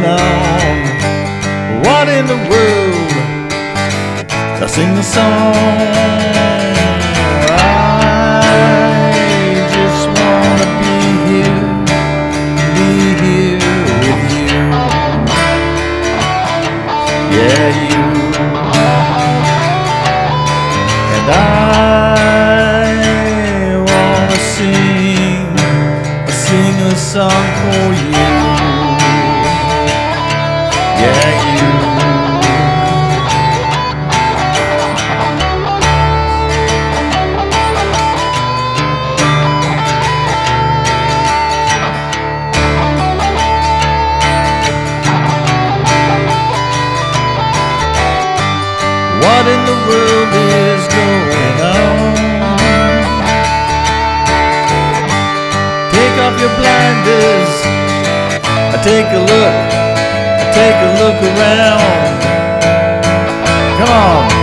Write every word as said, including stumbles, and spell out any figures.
going on? What in the world? I sing the song. I just wanna be here, be here with you. Yeah, you. And I wanna sing, sing a song for you. Yeah, you. What in the world is going on? Take off your blinders, I take a look, I take a look around. Come on.